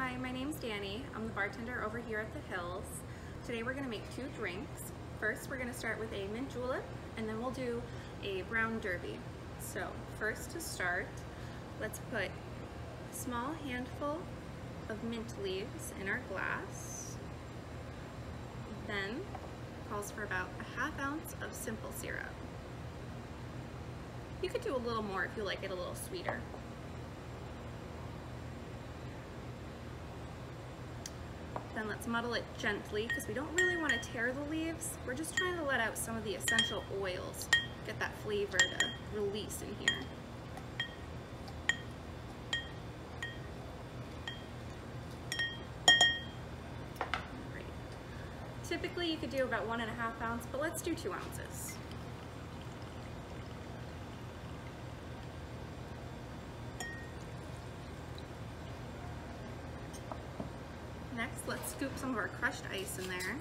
Hi, my name's Dani. I'm the bartender over here at the Hills. Today we're going to make 2 drinks. First we're going to start with a mint julep and then we'll do a brown derby. So first to start, let's put a small handful of mint leaves in our glass. Then calls for about a ½ ounce of simple syrup. You could do a little more if you like it a little sweeter. Then let's muddle it gently because we don't really want to tear the leaves. We're just trying to let out some of the essential oils, get that flavor to release in here. Great. Typically you could do about 1½ ounce, but let's do 2 ounces. Next, let's scoop some of our crushed ice in there.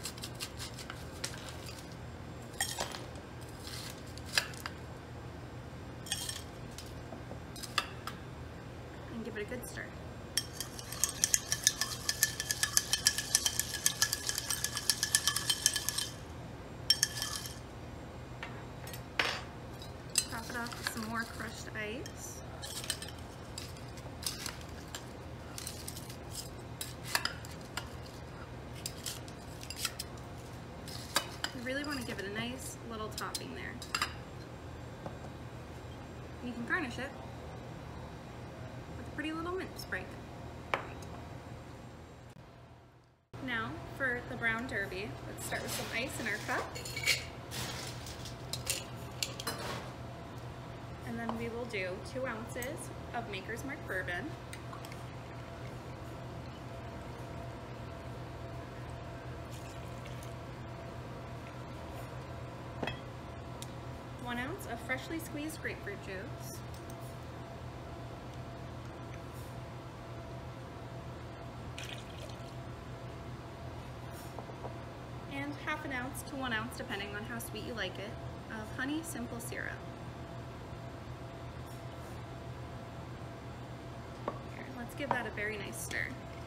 And give it a good stir. Top it off with some more crushed ice. Really want to give it a nice little topping there. And you can garnish it with a pretty little mint sprig. Now for the brown derby, let's start with some ice in our cup. And then we will do 2 ounces of Maker's Mark bourbon. One ounce of freshly squeezed grapefruit juice, and ½ ounce to 1 ounce, depending on how sweet you like it, of honey simple syrup. Here, let's give that a very nice stir.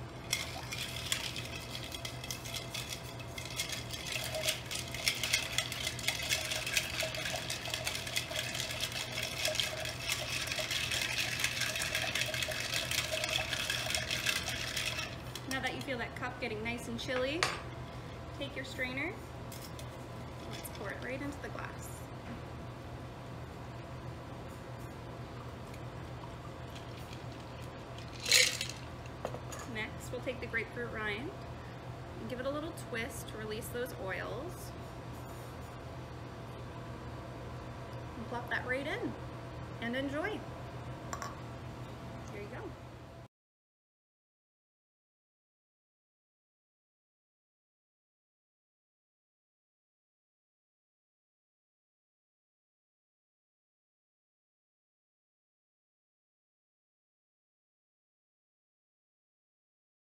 Now that you feel that cup getting nice and chilly, take your strainer, let's pour it right into the glass. Next, we'll take the grapefruit rind and give it a little twist to release those oils. And plop that right in, and enjoy.